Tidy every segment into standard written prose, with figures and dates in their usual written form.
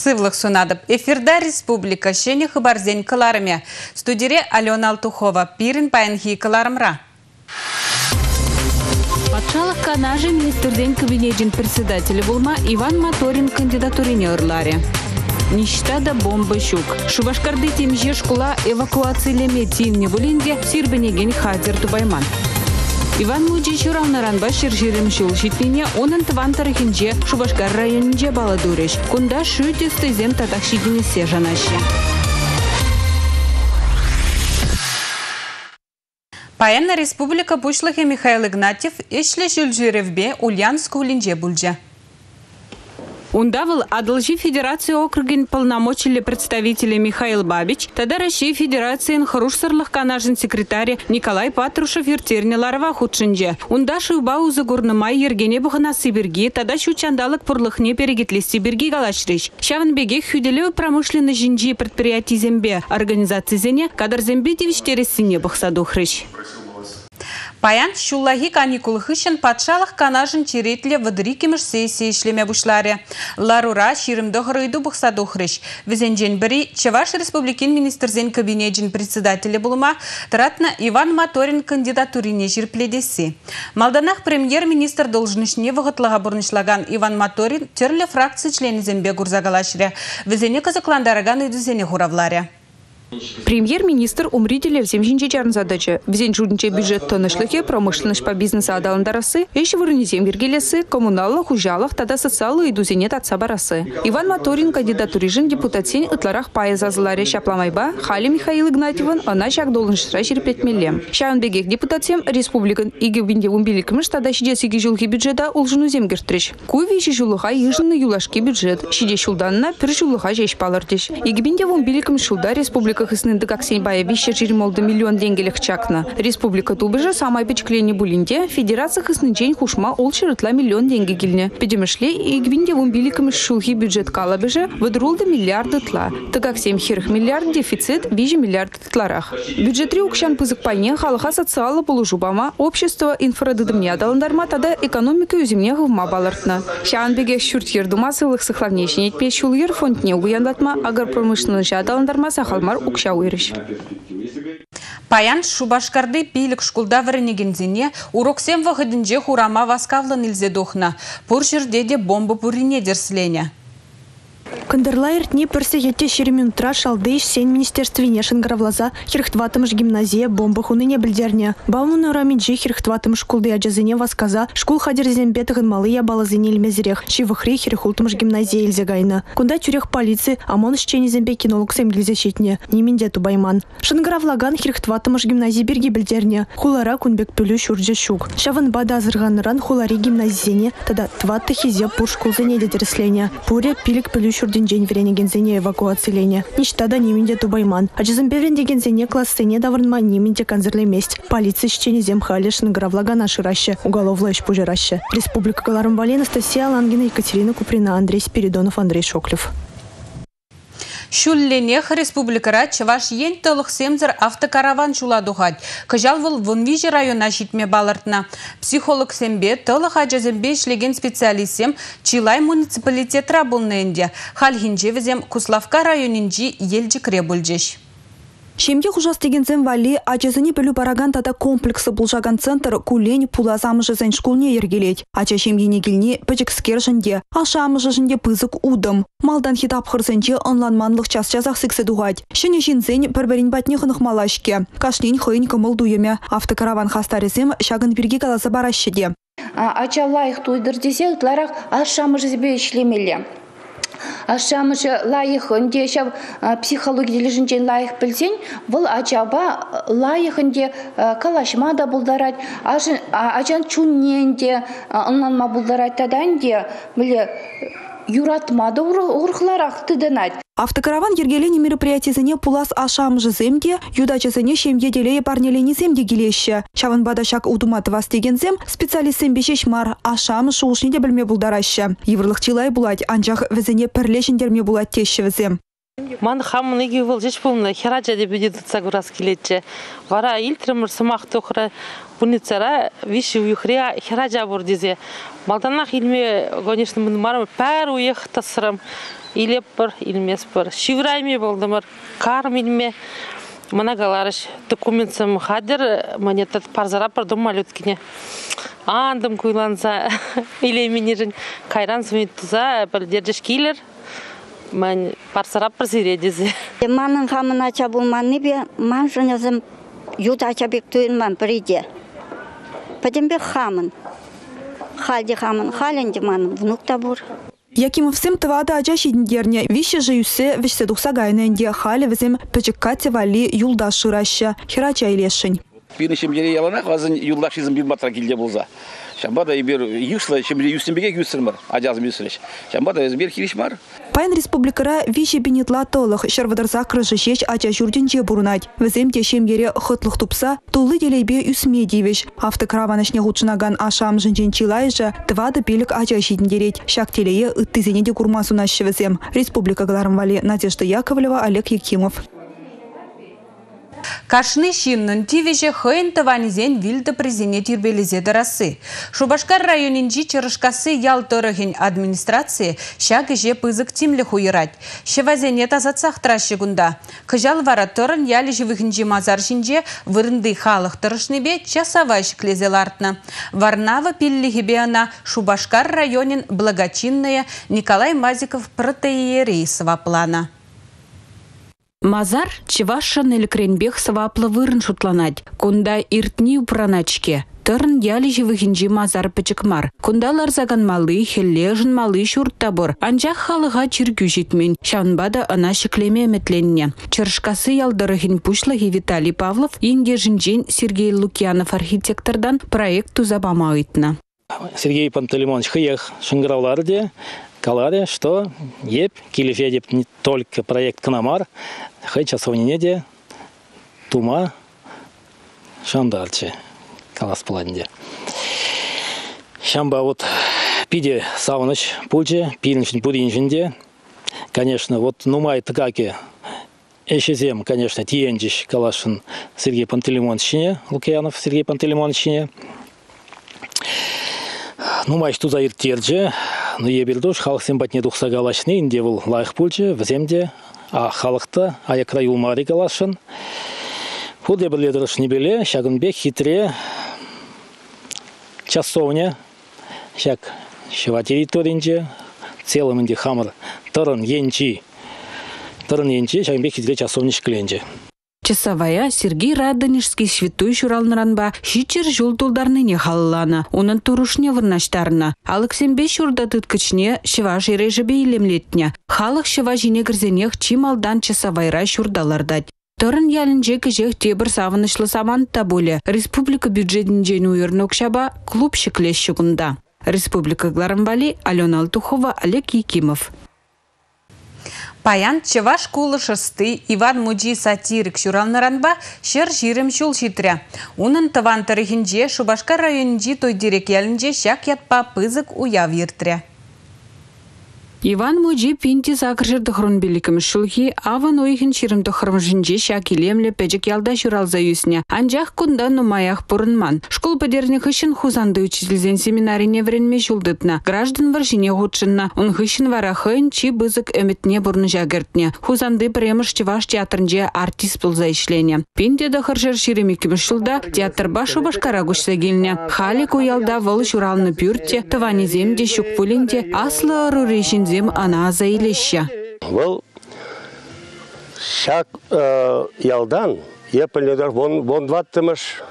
сывлых сунадып. Эфирда республика шене хыбарзен кыларыме. Студире Алена Алтухова. Пирин паянхи кыларымра. Патшалық канажи министрден кабинетин председателя булма Иван Моторин кандидатурине ырларе. Нищета да бомба щук. Шубашкарды темже школа эвакуациялеме тивне булинде сирбенеген хадер тубайман. Иван Муджичу равнаранба ширжирим шул шитнине онын тыван тарихинже Шубашкар районинже баладуреш. Кунда шүтесті зем татакшидіне сежанаще. Паянна республика бушлыхе Михаил Игнатьев ешле жүлжиревбе Ульяновск улинже бульже. Ундавыл Адылжи Федерации округин полномочили представители Михаил Бабич, тогда России Федерации Харушсарлых канажин секретарь Николай Патрушев вертерни ларва худшинже. Ундаши убау загурнымай ергене бухана Сибирги, тогда щучандалык пурлыхне перегетли Сибирги галашрич. Шаванбеге хюделевый промышленный жинджи предприятий зембе организации зене, кадар зембе девичтересине бухсадухрыч. Паян шуллахи каникулыхышын патшалық канажын черетле вадрикимыш сессии ишлеме бушларе. Ларура ширимды хырыйду бұқсадухрыш. Візенжен бірі Чаваш республикин министрзен кабинетжин председателі булыма таратна Иван Моторин кандидатурине жирпледесі. Малданах премьер-министр должнышне вғытлыға бұрнышлаган Иван Моторин терлі фракции члени зембе гурзагалашыре. Візене казакландараган үйдізене хуравларе. Премьер-министр умрителя всем жинчечарн задача. Взять жудниче бюджет тонышлыхе, промышленность по бизнесу адаландарасы, еще вырнизем вергелесы, коммуналлах, ужалах, тогда социалы и дузенет от сабарасы. Иван Моторин кандидатурижен депутатсен ытларах пая зазларе шапламайба, Хали Михаил Игнатьеван, она шаг должен шрачер 5 миллион. Шаунбегех депутатсем республикан и губиндевым биликмыш тогда щидесиги жулхи бюджета улжину земгертрич. Куйвичи жулуха ежины юлашки бюджет, щиде шулданна пир жулуха жеш палардиш. И губиндевым биликм шулда республика хыснынды как сеньбая вище жирмолды миллион денгелек чакна. Республика тубыжа самай печклени булинде, федерация хыснынчень хушма олчырытла миллион деньги гильне. Педемешле и гвиндевым биликам шулхи бюджет калабыжа выдрулды миллиарды тла. Так как 7 хирых миллиард дефицит, вижи миллиард тларах. Бюджетри укшан пызык пайне халаха социала полужубама, общество инфрадыдымне адаландарма, тогда экономика юземне гывма балартна. Шаанбеге шуртьер думасылых сохраннечнет печулыр фондне уяндатма, агар промышленность адаландарма сахалмар укшауырыш. Паян Шубашкарды пилік шкулда варенегензене уроксем вағыдынже хурама васкавлан илзедохна. Пуршердеде бомба пурине дерслене. Кандерлайр дни персиете шереминутра шалдыш сень министерстве шангаравлаза хирхтватымыш гимназия бомба хуныне бельдерне. Баумуну рамиджи хирхтватым шкулды аджазыне васказа шкул хадерзен бетыгын малыя балазыне илмезерех шивыхри хирхултымыш гимназия илзегайна. Кунда тюрех полиции амон щени зембе кинолог сем гильзащитне. Неминде тубайман. Шангаравлаган хирхтватымыш гимназия берги бельдерне. Хулара кунбек пюлю шурджа щук. Шаван бада азырганыран хулари гимназиене тада тватты хизе пур шкулзыне дедерслене. Пуре пилик пюлю шурдин день вренегензене эвакуацилене. Ничтада неминде тубайман. Аджизембе вренегензене классене даврнма неминде канзерле месть. Полиция щени земхали шангаравлага нашираще. Уголовлаешь пужираще. Республика Галарымвали, Анастасия Лангина, Екатерина Куприна, Андрей Спиридонов, Андрей Шоклев. Шулленех республикара Чаваш ен толық семзір автокараван шуладуғад. Кыжал выл Вунвижи района житме балартна. Психолог сембе толық аджазембе ішлеген специалистем Чилай муниципалитет рабылненде. Халхинже візем Куславка районинжи елжі кребулжеш. Шемге хужас дегензен вали ачазыне пөлі бараган тата комплексы бұлжаган центр кулень пулазамыжы зән шкулне ергелет. Ача шемгене келне пәчікскер жынде, ашамыжы жынде пызык удым. Малдан хитап хырсенче онланманлық час-часақ сіксі дуғад. Шыне жинзен пәрбәрін бәтне хынық малашке. Кашлен хыйн кымыл дуеме. Автокараван хастаресем шагын бірге каласы барашы де. Ача лайық туйдыр десе, ұтларақ ашамыжы зібе ішлемелі. Ашамыш лайық үнде шав психология дележінчен лайық білсен, бұл ачаба лайықынде калашма да бұлдарад, ачан чунненде ұнланма бұлдарад таданде, біле юратмады ұрқларақ тыдынад. Автокараван ергелени мероприятизене пулас ашамыжы земде, юдачызыне шемге делее парнелени земде келеші. Шаван бадашак удуматывас дегензем специалистен бешешмар ашамышы ушнеде білме бұлдарашы. Еврлық чилай булать, анжақ візіне пірлешіндерме булать теші візем. Ман хамын еге был жеш болмына хераджа деп едетіца көрас келетчі. Вара илтірімір сымақ тоқыра бұнецара виші уйхрия хераджа бұр дезе. Малданақ илме, конечно, мұны марым пәр уйық тасырым. илеп бір, илмес бір. Шиврайме болдымыр, карм илме. Мана галарыш документсым хадер, мне тат парзара пардым малюткине. Андым куйланса, илеменежін кайран сыметтуза, бір держеш кейлер. Мен парсара парсиредезе. Манын хамын ача болманы бе, ман жынызым ют ача бек туйынман приде. Падембе хамын. Халде хамын, халенде манын, внук табур. Якимовсем твада ача шидіндерне вище жиюсе вишсе духса гайненде хали візем пөчіккате вали юлда шыраща, херача илешін. Бирни шемжере яланақ, азын юлдашизм bir матра келде болса. Шамбада ибер юшла шемжере юстенбеге юстырмар, ажазым юстырыш. Шамбада өзбер кириш мар. Пайн республикара вище бенетла толық шарвадарса крыжы шеш ача журденче бурунать. Візем те шемгере хытлық тупса, тулы делейбе үсме девеш. Автокраванышне худшынаган ашам жынчен чилайжа, твады пелік ача шидіндерет. Шак телее ыттызене де курмасу нашы візем. Республика Гларамвали Надежда Яковлева, Олег Якимов. Кашны шиннын тивеже хойн таванизен вилді президент юрбелезе дарасы. Шубашкар районинжи чырышкасы ял торығын администрации шагыже пызык тимлі хуйырать. Шевазене тазатсақ тращыгунда. Кыжал вара торын ялі живыхынжи мазар жинже вырынды халық тұрышныбе часавай шіклезе лартны. Варнавы пиллихебе ана Шубашкар районин благочинная Николай Мазиков протеерейсова плана. Мазар чевашан элекренбех саваплы вырын шутланать. Кунда иртни упраначке. Тырн яли живыхинжи мазар пычыкмар. Кундалар заган малы, хеллежін малы шурт табор. Анжақ халыға чиргю жетмен. Шаунбада ана шеклеме метленне. Чыршкасы ялдырыхин пушлығы Виталий Павлов, инге жинжен Сергей Лукьянов архитектордан проект тузабама ыйтна. Сергей Пантелеймонович хыех шынгыраулары де. Каларе, что еп, килифе деп не только проект Канамар, хай часовнине де, тума, шандарче, калас планде. Шамба вот пиде сауныч пульче, пильничный пудинчинде, конечно, вот нумай такаки, эшезем, конечно, тиенджиш калашин Сергей Пантелеймонович, Лукьянов Сергей Пантелеймонович. Ну, май что за иртерже, но я бердош, халық симпатне духса галашны, инде был лайх пульче, в земде, а халықта, а я краю мари галашын. Худ я бірледіріш не беле, шагынбек хитре, часовня, шаг шева территоринже, целым инде хамыр, тырын енчи, шагынбек хитре часовня шкленже. Часовая Сергей Радонежский святой шуралныранба шичер жол тулдарныне халлана. Унын турушне вырнаштарына. Алексембе шурда тыткычне шыва жирежебе илемлетне. Халық шыва жине кірзенех чималдан часовайра шурдалардать. Тұрын ялінже кіжех тебір савынышлы самантта боле. Республика бюджетінжен уйырнок шаба клуб шеклеш шугында. Республика Гларамвали, Алена Алтухова, Олег Якимов. Паян чеваш кулы шысты Иван Муджи сатирик шуралныранба шер жирым шул шитря. Унын тыван тарихинже Шубашкар районинжи той дирек ялінже шак ятпа пызык уяв ертря. Иван Муджи пинти закржырды хрон беликім шылхи, аван ойхын ширымды хрымжынже шак илемле пәжік ялда шуралза юсне. Анжақ кунда нумаях пұрынман. Школ падерніх ішін хузанды учителзен семинарине вренме шулдытна. Граждан варжине ғудшынна. Он хышын варахын чи бызык өмітне бұрны жагертне. Хузанды премыш чеваш театрынже артист бұлза ішлене. Пинте да хыржыр ширемекім шулда театрба Шубашкара гүшсе келіне. Халик уялда выл шуралны пюртте, таванеземде шукпулінде аслы ұрырешін зем ана заилеща. Бұл шак ялдан епілдер вон дваттымыш,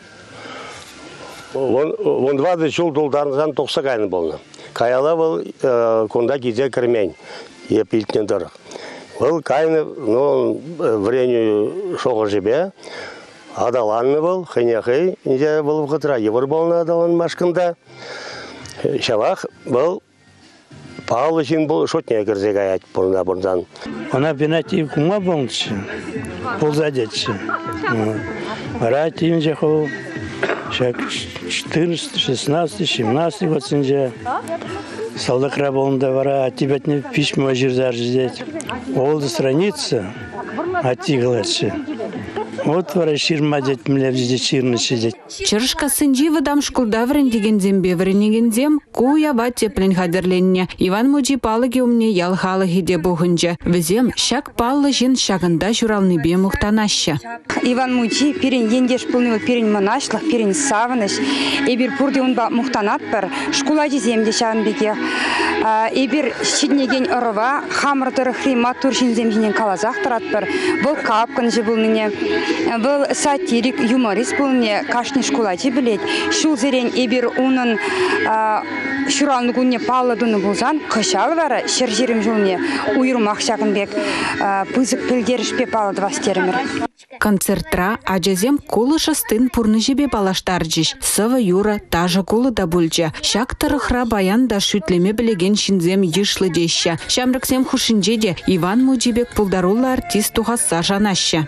вон двады жыл долдарынан тоқса кайны болны. Каяла бұл конда кезе кірмейн епілтнендір. Бұл кайны вреню шоғы жебе, адаланны бұл, хыняхый, инде бұл ғытра евір болны адалан машқында. Шавақ бұл Павлович был шотня кирзегая бұрдан. Она бинати кума болчы, ползадетчы. Рати инже хо, шак 14, 16, 17 год синже. Салдакра болында вара, тибетне письма жирзар ждет. Олды страница, ати глачы. Вот вараширма дет млевзде чирны сидеть. Чырышка сынжи выдам шкулда врендеген зембе вренеген зем куя бат теплен хадерленне. Иван мужи палыги умне ялхалы хиде бухынжа. Везем шак паллы жин шагында журалны бе мухтанаща. Иван мужи пирен ендеш пылны пирен манашлах, пирен савыныш. Эбир пурде унба мухтанат пар шкулади земде шагын беке. Эбир щиднеген ырыва хамыртыры хрима туршин земжинен калазах тарат пар. Был капкан же был мне. Был сатирик, юморист был мне. Кашни шкулади билет. Шул зерен эбир унын шуралны гунне паллы дуны булзан. Кышал вара шержирим жылне. Уйрумах шагын бек. Пызык пілдеріш пе палы двастерімір. Концертра аджазем кулы шастын пурны жебе балаштарджиш. Сыва юра тажа кулы да бульджа. Шак тарыхра баян да шүтлеме білеген шинзем йышлы деща. Шамрыксем хушинжеде Иван Муджибек пулдарулы артист тухасса жанаща.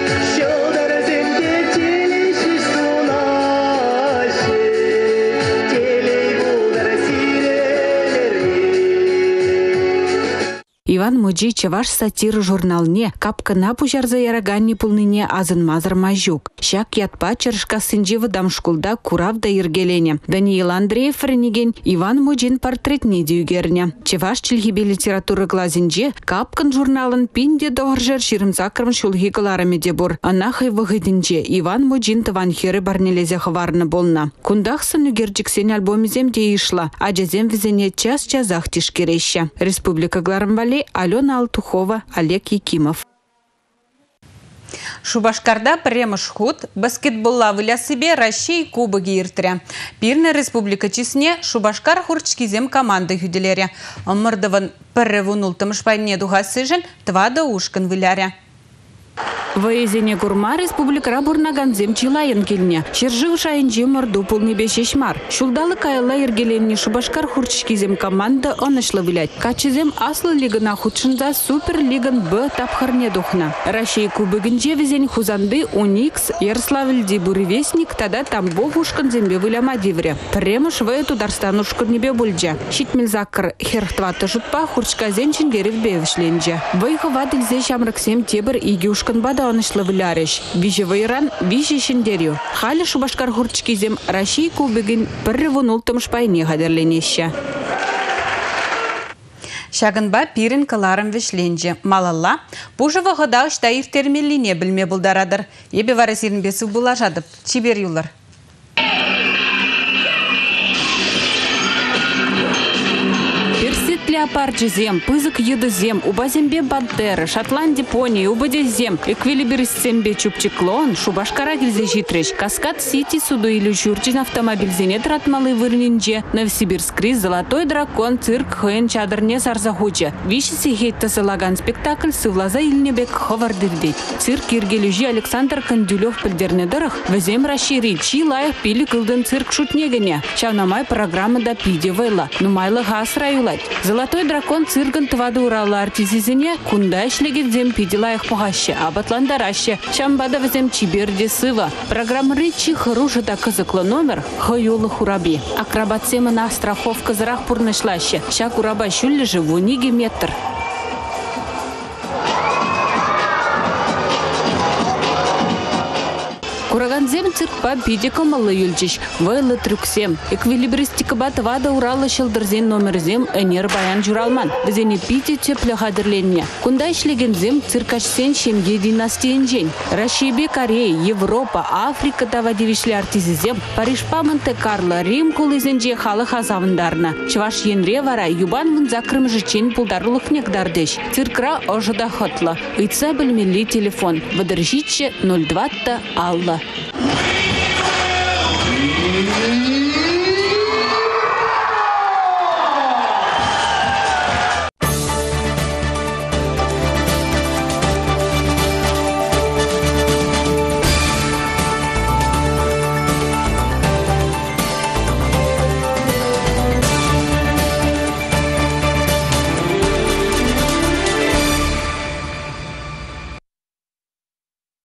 Иван Муджи чаваш сатир журналне капкана пужарза яраганни пулныне азын мазыр мажук. Шак ятпа чырышка сынжи выдам шкулда куравда иргелене. Даниил Андреев ренеген Иван Муджин портретне дюгерне. Чаваш чилхибе литературы глазинже капкан журналын пинде доғыржар ширымзакрым шулхи кылараме дебур. Анахай вғыдинже Иван Муджин таванхеры барнелезе хварны болна. Кундахсын үгерджіксен альбомизем де ишла. Аджазем візене час-чазах тишкереща. Республика Гларамвали, Алена Алтухова, Олег Якимов. Шубашкарда премыш худ баскетболла выля себе Россия кубоги иртірі. Пирна республика чесне Шубашкар хурчкизем команды хүделері. Омырдывын пірі вунултымыш пайне дуғасыжын твада ушкын выляря. Воезене гурма республика рабурнаган зем чилайын келне. Чержы шайынжы морду пулны бешешмар. Шулдалы кайла ергеленне Шубашкар хурчкизем команда онышлы вилять. Качызем аслы лигына худшында суперлиган Б тапхарне духна. Россия кубыгынже везен хузанды Уникс, Ярославльди буревестник, тада Тамбов ушкан зембе выляма дивре. Премыш ве Тударстан ушкан небе бульджа. Щитмельзакр херхтвата жутпа хурчказен чингерев бевышленже. Вайха вадыльзе шамраксем тебір иги ушкан бада онышлы вылярыш. Виже вайран, виже шиндерю. Халі Шубашкар хурчкизем Россия кубыгын пірі вунултымыш пайне хадерленеща. Шагынба пирин каларым вешленже. Малалла, пужыва года ұшта иртермеліне білме бұлдарадыр. Ебе варасирін бесі бұла жадып. Чибер юлар. Леопарджи зем, пызык еды зем, уба зембе бандеры, Шотланди пони, убаде зем, эквилибрис зембе чупчиклон, Шубашкара гильзе житреш, Каскад Сити суду или Журчин автомобиль зенет ратмалы вырнинже, Новосибирск Крис, Золотой дракон, цирк хэн чадырне сарзахуча. Виши сихетта залаган спектакль сывлаза илнебек ховардырдеть. Цирк иргелюжи Александр Кандюлев пельдернедырых, везем расшири, чи лайх пили кылдын цирк шутнегене. Чавнамай программа да пиде вайла, нумайлы гас раюлать. Золотой дракон цирган твады урала артизизине, кунда ишлеген зем пидела их погаще, а батландараще, чамбада везем чиберде сыва. Программа речи хороша да кызыклы номер, хаюлы хураби. Акробат сема на страховка зарах пурнышлаще, шак ураба шулли же в униге метр. Кураганзем циркпа бидека малы юльчиш, вайлы трюксем. Эквилибристика батвада урала шылдырзен номерзем энер баян журалман. Везени пити тепле хадырленне. Кунда ишлегензем циркашсен шемге династиен Россия, Корея, Европа, Африка тавадивишле артизизем. Париж-па Монте-Карло, Рим кулызенже халы хазавындарна. Чваш енре вара юбан вын закрым жичен пулдарлық некдардеш. Циркра ожыда хотла. Ыйца білмелі телефон. Выдержитше 02-та Алла.